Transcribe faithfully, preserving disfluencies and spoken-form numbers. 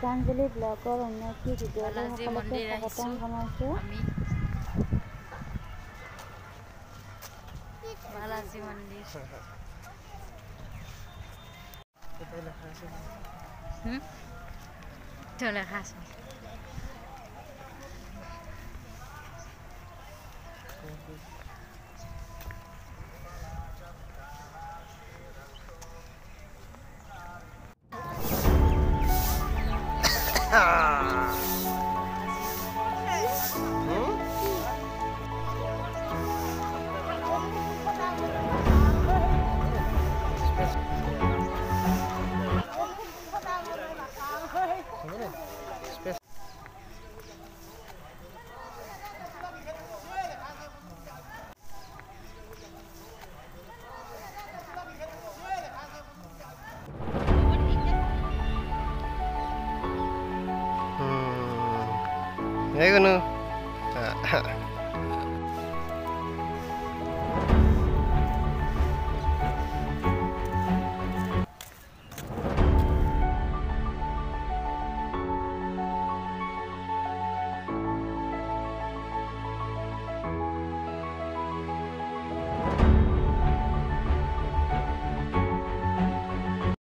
গীতাঞ্জলি ব্লগৰ উন্নতি ভিডিঅ'লৈ সকলোকে স্বাগতম জনাইছোঁ। আমি বালাজী মন্দিৰ কেতে লেখা আছে হুম তো লেখা আছে Hey, Gunu.